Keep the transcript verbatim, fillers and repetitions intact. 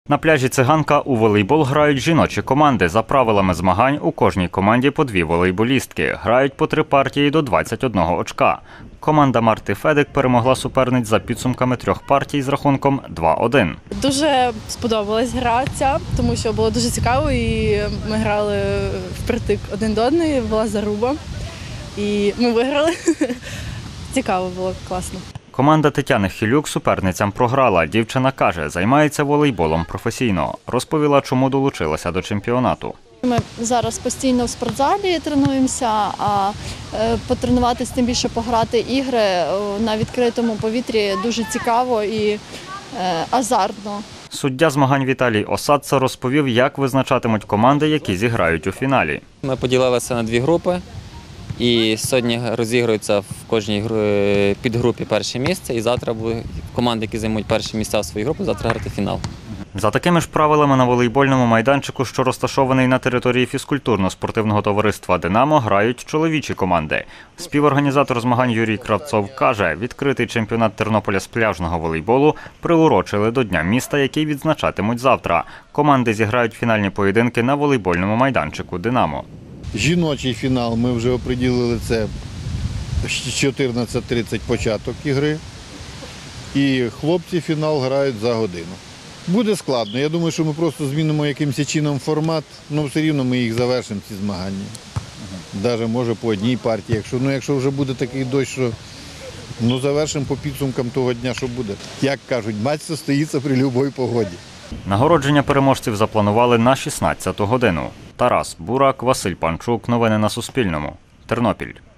На пляжі «Циганка» у волейбол грають жіночі команди. За правилами змагань у кожній команді по дві волейболістки. Грають по три партії до двадцяти одного очка. Команда Марти Федик перемогла суперниць за підсумками трьох партій з рахунком два один. Дуже сподобалась гра ця, тому що було дуже цікаво і ми грали впритик один до одної, була заруба і ми виграли. Цікаво було, класно. Команда Тетяни Хилюк суперницям програла. Дівчина каже, займається волейболом професійно. Розповіла, чому долучилася до чемпіонату. Ми зараз постійно в спортзалі тренуємося, а потренуватися, тим більше пограти ігри на відкритому повітрі дуже цікаво і азартно. Суддя змагань Віталій Осадца розповів, як визначатимуть команди, які зіграють у фіналі. Ми поділилися на дві групи. І сьогодні розігруються в кожній підгрупі перше місце. І завтра будуть команди, які займуть перші місця в своїй групі, завтра грати фінал. За такими ж правилами на волейбольному майданчику, що розташований на території фізкультурно-спортивного товариства «Динамо», грають чоловічі команди. Співорганізатор змагань Юрій Кравцов каже, відкритий чемпіонат Тернополя з пляжного волейболу приурочили до Дня міста, який відзначатимуть завтра. Команди зіграють фінальні поєдинки на волейбольному майданчику «Динамо». Жіночий фінал ми вже оприділили, це чотирнадцять тридцять початок ігри. І хлопці фінал грають за годину. Буде складно. Я думаю, що ми просто змінимо якимось чином формат, але все рівно ми їх завершимо, ці змагання. Навіть може по одній партії. Якщо, ну, якщо вже буде такий дощ, що ну, завершимо по підсумкам того дня, що буде. Як кажуть, матч состоїться при будь-якій погоді. Нагородження переможців запланували на шістнадцяту годину. Тарас Бурак, Василь Панчук. Новини на Суспільному. Тернопіль.